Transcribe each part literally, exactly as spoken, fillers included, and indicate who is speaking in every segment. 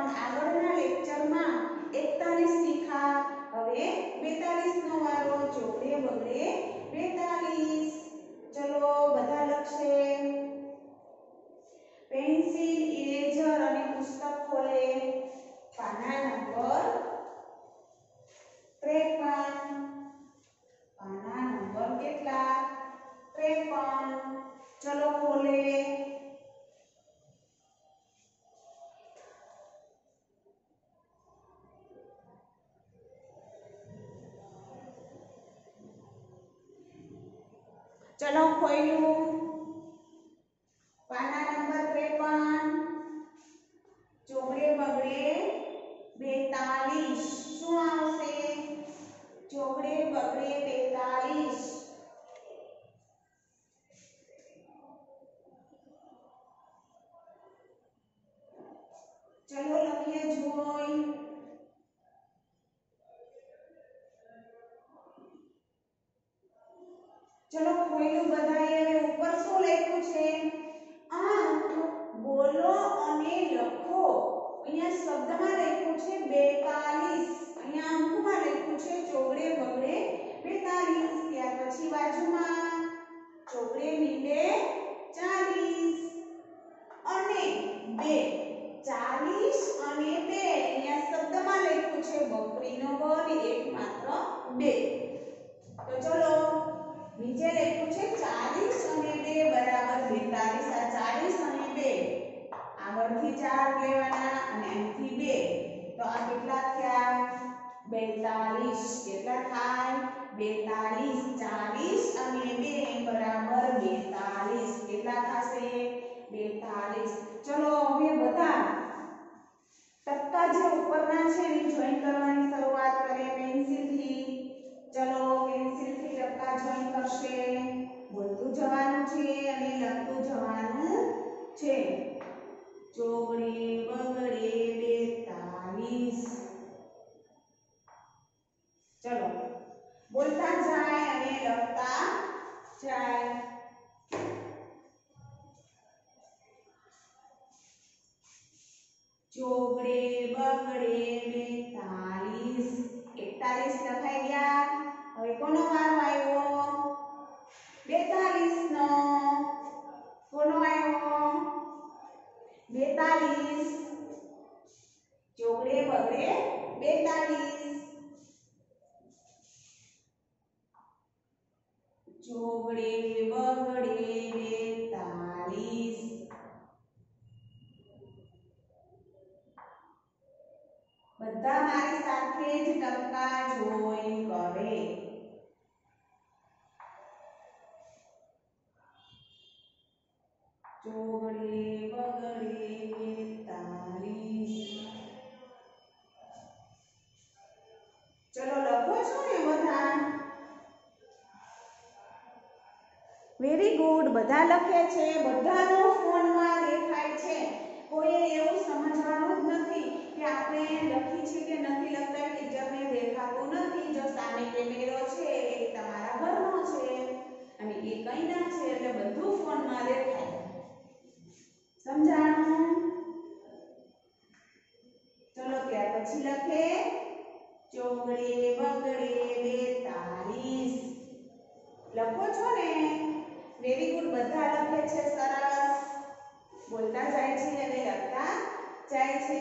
Speaker 1: પણ આગળના લેક્ચરમાં એકતાલીસ શીખા. હવે બેતાલીસ નો વારો. ચોકડે બગડે બેતાલીસ. ચલો બધા લખશે. પેન્સિલ, ઇરેઝર અને પુસ્તક ખોલે. પાના નંબર ત્રેપન. પાના નંબર કેટલા? ત્રેપન. ચલો ખોલે. ચલો ખોલ્યું. પાના નંબર ત્રેપન. ચોકડે બગડે બેતાલીસ. શું આવશે? ચોકડે બગડે બેતાલીસ. ચલો લખીએ જોઈ. ચલો ખોલ્યું બધાએ. હવે ઉપર શું લખ્યું છે? અંક બોલો અને લખો. અહીંયા શબ્દમાં લખ્યું છે બેતાલીસ. અહીંયા અંકમાં લખ્યું છે ચોકડે બગડે બેતાલીસ. ત્યાર પછી બાજુમાં ચોકડે મીંડે ચાલીસ અને બે. ચાલીસ અને બે. અહીંયા શબ્દમાં લખ્યું છે બકરીનો બ અને એક માત્ર બે. તો ચલો નીચે લખ્યું છે ચાલીસ અને બે બરાબર બેતાલીસ. આ ચાલીસ અને બે આગળથી ચાર લેવાના અને અહીંથી બે. તો આ કેટલા થયા? બેતાલીસ. કેટલા થાય? બેતાલીસ. ચાલીસ અને બે બરાબર બેતાલીસ. કેટલા થશે? બેતાલીસ. ચલો હવે બધા ટક્કા જે ઉપરના છે એની જોઈન કરવાની શરૂઆત કરે પેન્સિલથી. ચલો પેન્સિલથી ટક્કા જોઈન કરશે. બોલતું જવાનું છે અને લખતું જવાનું છે. ચોકડે બગડે બેતાલીસ. ચલો બોલતા જાય અને લખતા જાય. ચોકડે બગડે બેતાલીસ. એકતાલીસ લખાઈ ગયા. હવે કોનો વારો આવ્યો? બેતાલીસ નો. કોનો આવ્યો? બેતાલીસ. ચોકડે બગડે બેતાલીસ. ચોકડે બગડે બેતાલીસ. બધા મારી સાથે જ ટક્કા જોઈન કરે. ચોકડે બગડે બેતાલીસ. ચલો લખો છો ને બધા? Very good. બધા લખે છે. બધાનો ફોનમાં દેખાય છે. કોઈ એવું સમજવાનું જ નથી કે આપણે લખી છે કે નથી લખતા. ટીચરને દેખાતું નથી. જો સામે કેમેરો છે એ તમારા ઘરનો છે અને એ કઈ ના છે એટલે બધું ફોનમાં દેખાય. સમજાણું? ચલો ત્યાર પછી લખે ચોકડે બગડે બેતાલીસ. લખો છો ને? Very good. બધા લખે છે. સરસ. બોલતા જાય છે અને લખતા જાય છે.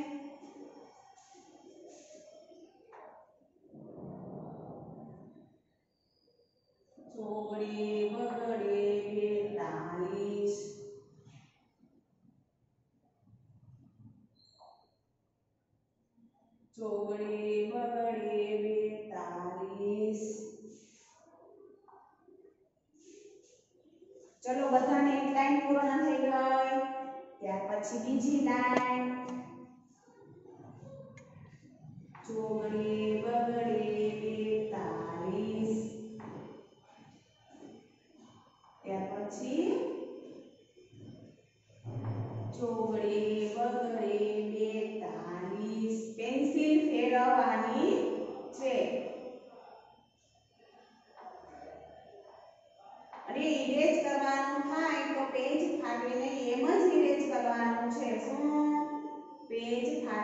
Speaker 1: ચોકડે બગડે બેતાલીસ. ચોકડે બગડે બેતાલીસ. ચલો બધાને એક લાઈન પૂર્ણ થઈ ગઈ. ત્યાર પછી બીજી લાઈન. ચોકડે બગડે બેતાલીસ. ત્યાર પછી ચોકડે બગડે બેતાલીસ. પેન્સિલ ફેરવવાની છે અને ઇરેઝ કરવાનું થાય તો પેજ ફાટે નહીં એમ જ ઇરેઝ કરવાનું છે. શું? પેજ ફાટે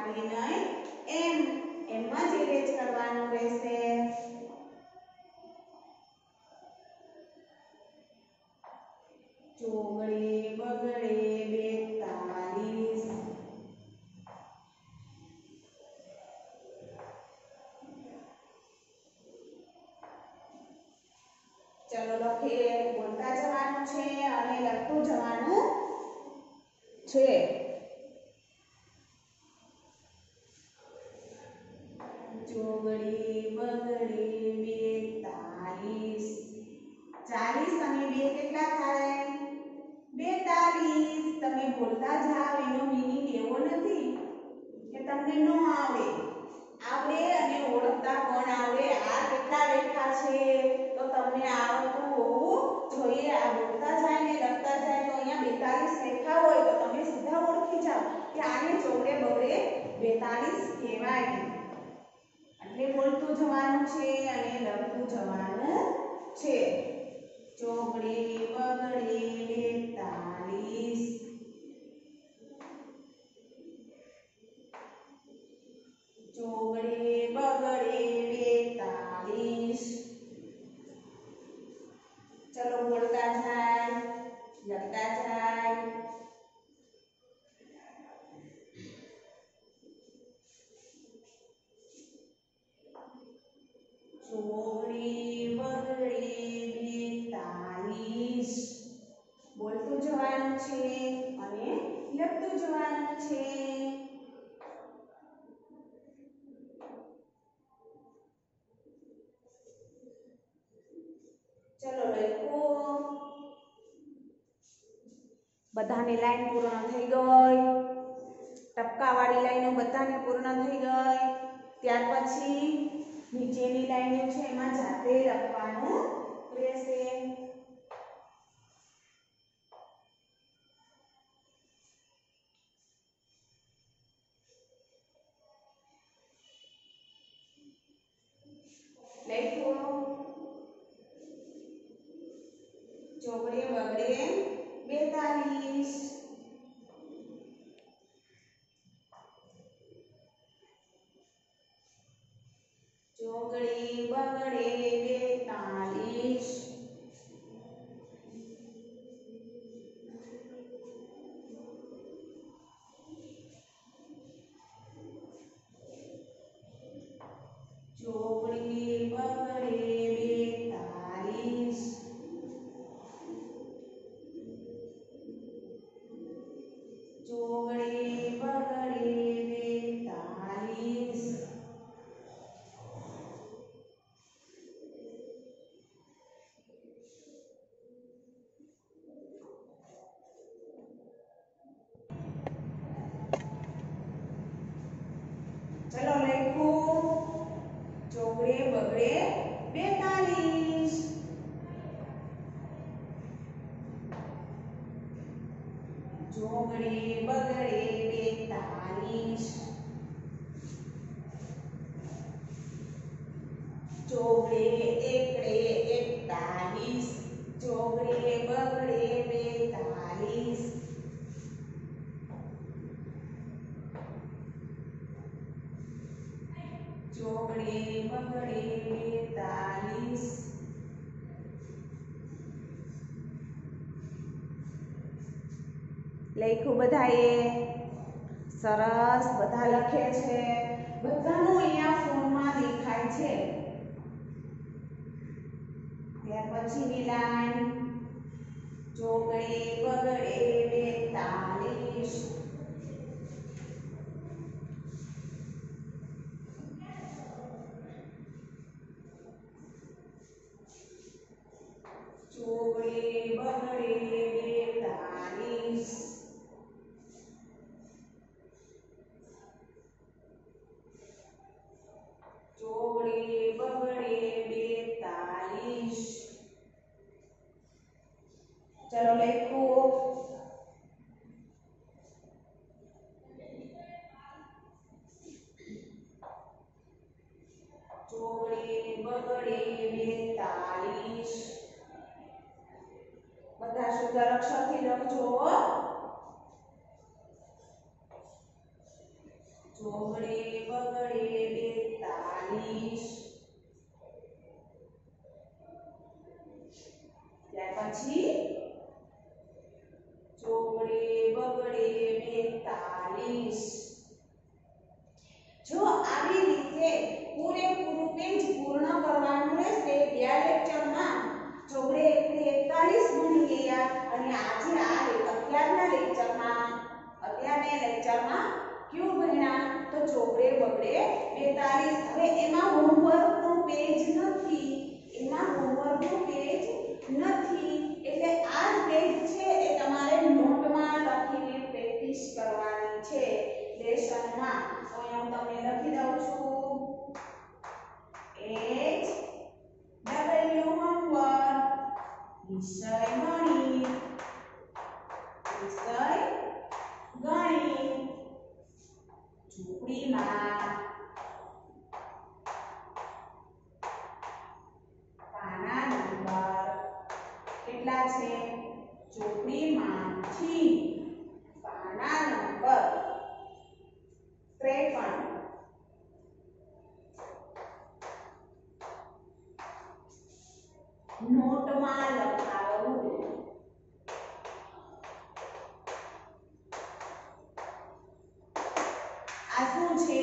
Speaker 1: કે આને ચોગડે બગડે બેતાલીસ કહેવાય. એટલે બોલતું જવાનું છે અને લખતું જવાનું છે. ચોગડે બગડે બેતાલીસ, ચોગડે બગડે બેતાલીસ. ચલો બોલતા જાય, લખતા જાય. ચોગડે બગડે બેતાલીસ. બોલતું જવાનું છે અને લખતું જવાનું છે. ચલો લખો. બધાની લાઈન પૂર્ણ થઈ ગઈ. ટપકાવાળી લાઈનો બધાની પૂર્ણ થઈ ગઈ. ત્યાર પછી નીચેની લાઈનો છે એમાં જાતે લખવાનું રહેશે. લખો. ચોગડે બગડે બેતાલીસ, ચોગડે બગડે બેતાલીસ, ચોગડે બગડે બેતાલીસ, ચોગડે બગડે બેતાલીસ. ચલો લખો. ચોગડે બગડે બેતાલીસ, ચોગડે બગડે બેતાલીસ, ચોગડે એકડે એકતાલીસ, ચોગડે બગડે બેતાલીસ, ચોગડે બગડે બેતાલીસ. લખ્યું બધાએ? સરસ, બધા લખે છે. બધાનું અહીંયા ફોનમાં દેખાય છે. ત્યાર પછીની લાઈન ચોગડે બગડે બેતાલીસ, ચોગડે બગડે બેતાલીસ, ચોગડે બગડે બેતાલીસ. ચલો લખો. ચોગડે બગડે બેતાલીસ. બધા શુદ્ધ અક્ષરથી લખજો. ચોગડે બગડે બેતાલીસ. ત્યાર પછી ચોગડે બગડે બેતાલીસ. જો આવી રીતે પૂરેપૂરું પેજ પૂર્ણ કરવાનું રહેશે. બે લેક્ચરમાં ચોગડે એકડે એકતાલીસ ભણી ગયા અને આજે આ અત્યારના લેક્ચરમાં અત્યારના લેક્ચરમાં ક્યું ભણ્યા તો ચોગડે બગડે બેતાલીસ. હવે એમાં હોમવર્કનું પેજ નથી, એમાં હોમવર્કનું પેજ નથી એટલે આ જ પેજ છે એ તમારે નોટમાં લખીને પ્રેક્ટિસ કરવાની છે લેસનમાં. તો અહીંયા હું તમને લખી દઉં છું. એચ ડબલ્યુ હોમવર્ક, વિષય ગણિત, વિષય ગણિત. ચોપડીમાં પાના નંબર કેટલા છે? ચોપડીમાંથી પાના નંબર ત્રેપન નોટમાં લખાવવું. આ શું છે?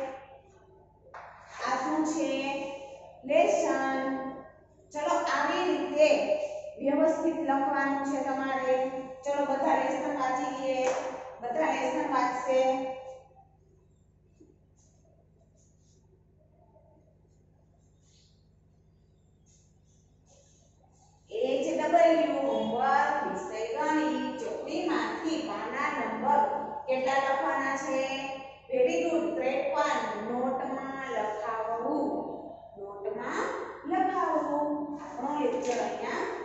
Speaker 1: આ શું છે? લેસન. ચલો આવી રીતે વ્યવસ્થિત લખવાનું છે તમારે. ચલો બધા લેસન વાંચી લઈએ. બધા લેસન વાંચશે. એચ ડબલ્યુ હોમવર્ક વિષય ગણિત ચોપડીમાંથી પાના નંબર કેટલા લખવાના છે? વેરી ગુડ ત્રેપન. નોટમાં લખાવવું. નોટમાં લખાવવું. આપણો લેક્ચર અહીંયા